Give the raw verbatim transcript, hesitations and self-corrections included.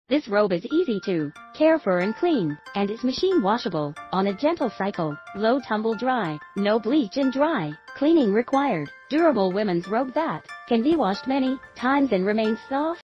This robe is easy to care for and clean, and is machine washable on a gentle cycle, low tumble dry, no bleach and dry cleaning required. Durable women's robe that can be washed many times and remain soft,